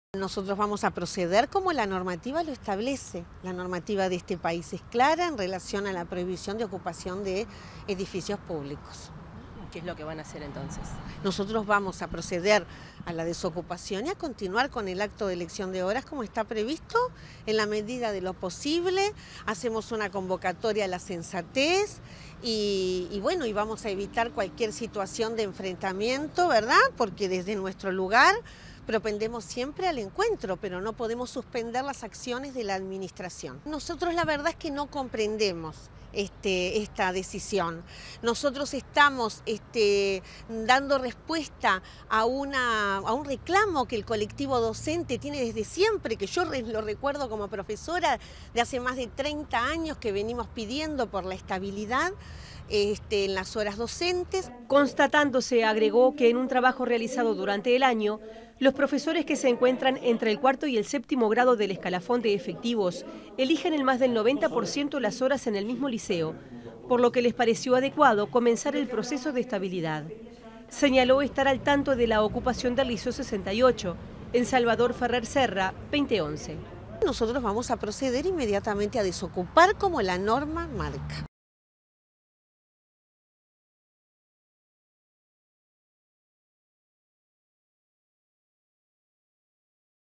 Nosotros vamos a proceder como la normativa lo establece. La normativa de este país es clara en relación a la prohibición de ocupación de edificios públicos. ¿Qué es lo que van a hacer entonces? Nosotros vamos a proceder a la desocupación y a continuar con el acto de elección de horas como está previsto, en la medida de lo posible. Hacemos una convocatoria a la sensatez y vamos a evitar cualquier situación de enfrentamiento, ¿verdad? Porque desde nuestro lugar propendemos siempre al encuentro, pero no podemos suspender las acciones de la administración. Nosotros la verdad es que no comprendemos esta decisión. Nosotros estamos dando respuesta a un reclamo que el colectivo docente tiene desde siempre, que yo lo recuerdo como profesora de hace más de 30 años que venimos pidiendo por la estabilidad en las horas docentes. Constatándose, agregó que en un trabajo realizado durante el año, los profesores que se encuentran entre el cuarto y el séptimo grado del escalafón de efectivos eligen en más del 90% las horas en el mismo liceo, por lo que les pareció adecuado comenzar el proceso de estabilidad. Señaló estar al tanto de la ocupación del Liceo 68, en Salvador Ferrer Serra, 2011. Nosotros vamos a proceder inmediatamente a desocupar como la norma marca.